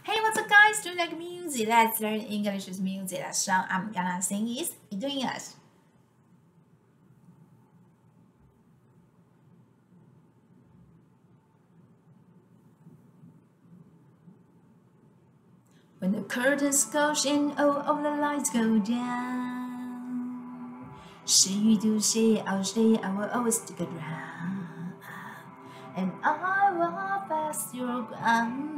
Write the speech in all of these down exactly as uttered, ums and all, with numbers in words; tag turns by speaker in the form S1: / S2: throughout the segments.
S1: Hey, what's up, guys? Do you like music? Let's learn English with music. The song I'm gonna sing is Between Us. When the curtains close and all of the lights go down, say you do, say I'll stay, I will always stick around, and I will pass your ground.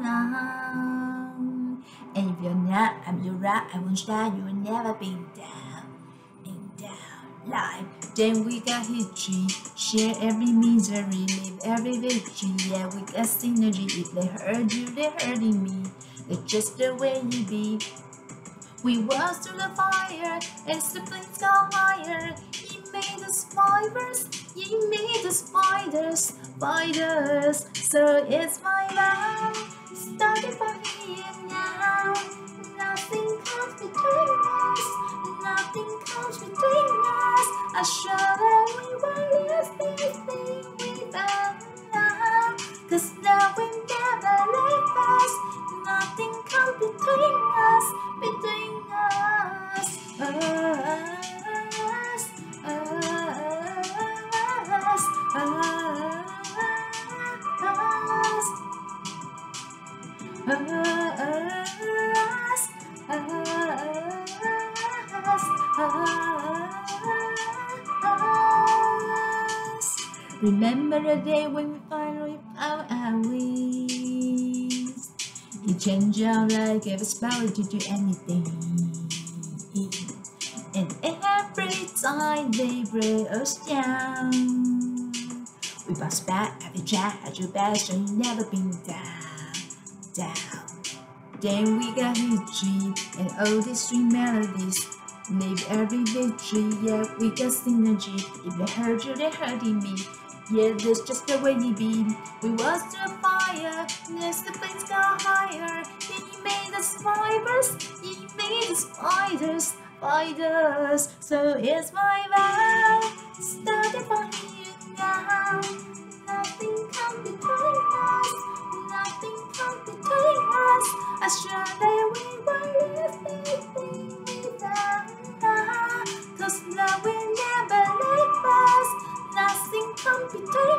S1: And if you're not, I'm your right, I won't stop, you will never be down, and down life. Then we got history, share every misery, live every victory. Yeah, we got synergy. If they hurt you, they're hurting me. It's just the way you be. We walk through the fire, and the flames go higher. He made us fibers, he made us spiders, spiders. So it's my vow, started from here now. Nothing comes between us, nothing comes between us. I show that we were less this thing we found now. Cause now we never leave us. Nothing comes between us, between us, us, us, us, us. Remember the day when we finally found our wings. He changed our life, gave us power to do anything. And every time they break us down, we bounce back, every try, had your best, so you never been down, down. Then we got history and all these sweet melodies. Live every victory, yeah, we got synergy. If they hurt you, they're hurting me. Yeah, that's just the way we be. We was through fire, next the flames go higher. Then he made us fibers, he made us spiders, spiders. So it's my vow, started from here now. Nothing comes between us, nothing comes between us. I sure that we were everything without now. Cause love will never leave us. Nothing comes between